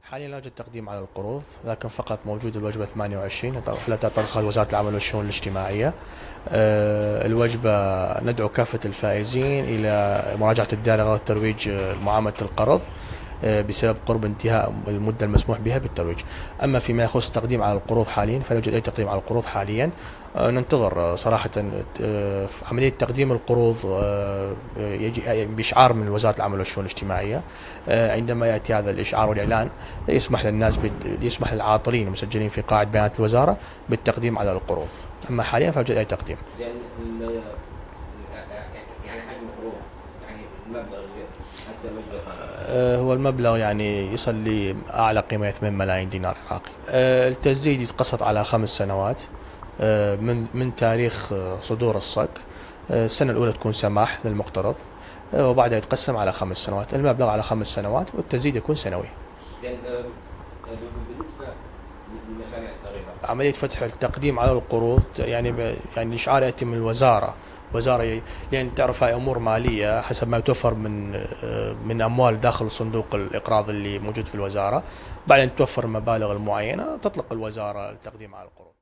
حاليا لا يوجد تقديم على القروض، لكن فقط موجود الوجبة 28 التي تطرحها وزارة العمل والشؤون الاجتماعية. الوجبة ندعو كافة الفائزين إلى مراجعة الدائرة لغرض ترويج معاملة القرض بسبب قرب انتهاء المدة المسموح بها بالترويج. أما فيما يخص التقديم على القروض حاليا فلا يوجد أي تقديم على القروض حاليا. ننتظر صراحة عملية تقديم القروض يجي بإشعار من وزارة العمل والشؤون الاجتماعية. عندما يأتي هذا الإشعار والإعلان يسمح للناس يسمح للعاطلين المسجلين في قاعدة بيانات الوزارة بالتقديم على القروض. أما حاليا فلا يوجد أي تقديم. يعني حجم القروض، يعني المبلغ اللي هسه هو المبلغ يعني يصل لأعلى قيمة 8 ملايين دينار عراقي. التسديد يتقسط على 5 سنوات من تاريخ صدور الصك. السنة الأولى تكون سماح للمقترض، وبعدها يتقسم على 5 سنوات، المبلغ على 5 سنوات والتسديد يكون سنوي. زين. بالنسبه للمشاريع الصغيره، عملية فتح التقديم على القروض يعني الإشعار يأتي من الوزارة، لأن تعرف هاي أمور مالية حسب ما يتوفر من أموال داخل صندوق الإقراض اللي موجود في الوزارة. بعدين توفر المبالغ المعينة تطلق الوزارة التقديم على القروض.